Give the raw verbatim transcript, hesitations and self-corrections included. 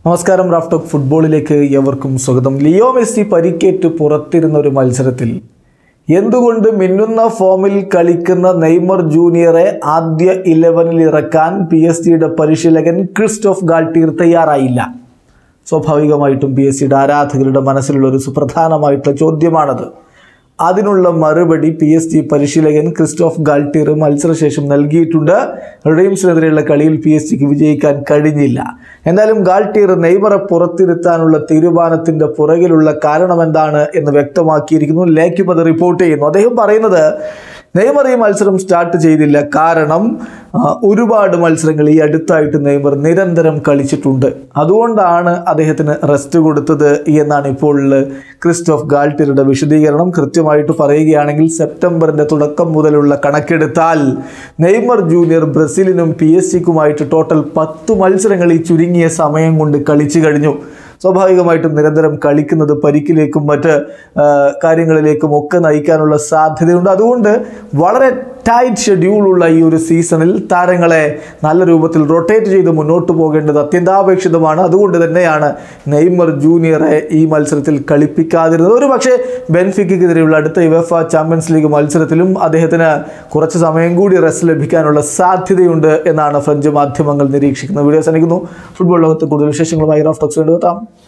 നമസ്കാരം. Raf talk ഫുട്ബോളിലേക്ക് ഏവർക്കും സ്വാഗതം. ലിയോ മെസ്സി പരിക്കേറ്റ് പുറത്തിരുന്ന ഒരു മത്സരത്തിൽ എന്തുകൊണ്ട് മിന്നുന്ന ഫോമിൽ കളിക്കുന്ന നെയ്മർ ജൂനിയറെ ആദ്യ ഇലവനിൽ ഇറക്കാൻ പി എസ് ജിയുടെ പരിശീലകൻ ക്രിസ്റ്റോഫ് ഗാൾട്ടിയർ തയ്യാറായില്ല? സ്വാഭാവികമായിട്ടും പി എസ് ജിയുടെ ആരാധകരുടെ മനസ്സിലുള്ള ഒരു സുപ്രധാനമായിട്ടുള്ള ചോദ്യമാണത്. അതിനുള്ള മറുപടി പി എസ് ജി പരിശീലകൻ ക്രിസ്റ്റോഫ് ഗാൾട്ടിയർ മത്സരശേഷം നൽകിയിട്ടുണ്ട്. റീംസിനെതിരെയുള്ള കളിയിൽ പി എസ് ജിക്ക് വിജയിക്കാൻ കഴിഞ്ഞില്ല. എന്തായാലും ഗാൾട്ടിയർ നെയ്മറെ പുറത്തിരുത്താനുള്ള തീരുമാനത്തിൻ്റെ പുറകിലുള്ള കാരണം എന്താണ് എന്ന് വ്യക്തമാക്കിയിരിക്കുന്നു. ലേക്കും അത് റിപ്പോർട്ട് ചെയ്യുന്നു. അദ്ദേഹം പറയുന്നത് നെയ്മർ ഈ മത്സരം സ്റ്റാർട്ട് ചെയ്തില്ല, കാരണം ഒരുപാട് മത്സരങ്ങൾ ഈ അടുത്തായിട്ട് നെയ്മർ നിരന്തരം കളിച്ചിട്ടുണ്ട്, അതുകൊണ്ടാണ് അദ്ദേഹത്തിന് റെസ്റ്റ് കൊടുത്തത് എന്നാണ് ഇപ്പോൾ ക്രിസ്റ്റോഫ് ഗാൾട്ടിയറുടെ വിശദീകരണം. കൃത്യമായിട്ട് പറയുകയാണെങ്കിൽ സെപ്റ്റംബറിൻ്റെ തുടക്കം മുതലുള്ള കണക്കെടുത്താൽ നെയ്മർ ജൂനിയർ ബ്രസീലിനും പി എസ് സിക്കുമായിട്ട് ടോട്ടൽ പത്ത് മത്സരങ്ങൾ ഈ ചുരുങ്ങിയ സമയം കൊണ്ട് കളിച്ചു കഴിഞ്ഞു. സ്വാഭാവികമായിട്ടും നിരന്തരം കളിക്കുന്നത് പരിക്കിലേക്കും മറ്റ് കാര്യങ്ങളിലേക്കും ഒക്കെ നയിക്കാനുള്ള സാധ്യതയുണ്ട്. അതുകൊണ്ട് വളരെ ടൈറ്റ് ഷെഡ്യൂളുള്ള ഈ ഒരു സീസണിൽ താരങ്ങളെ നല്ല രൂപത്തിൽ റൊട്ടേറ്റ് ചെയ്ത് മുന്നോട്ട് പോകേണ്ടത് അത്യന്താപേക്ഷിതമാണ്. അതുകൊണ്ട് തന്നെയാണ് നെയ്മർ ജൂനിയറെ ഈ മത്സരത്തിൽ കളിപ്പിക്കാതിരുന്നത്. ഒരു പക്ഷേ ബെൻഫിക്കയ്ക്കെതിരെയുള്ള അടുത്ത യുവേഫ ചാമ്പ്യൻസ് ലീഗ് മത്സരത്തിലും അദ്ദേഹത്തിന് കുറച്ച് സമയം കൂടി റെസ്റ്റ് ലഭിക്കാനുള്ള സാധ്യതയുണ്ട് എന്നാണ് ഫ്രഞ്ച് മാധ്യമങ്ങൾ നിരീക്ഷിക്കുന്നത്. വീഡിയോ സനിക്കുന്നു. ഫുട്ബോൾ ലോകത്ത് കൂടുതൽ വിശേഷങ്ങളുമായി റാഫ് ടോക്സ് വേണ്ടി എത്താം.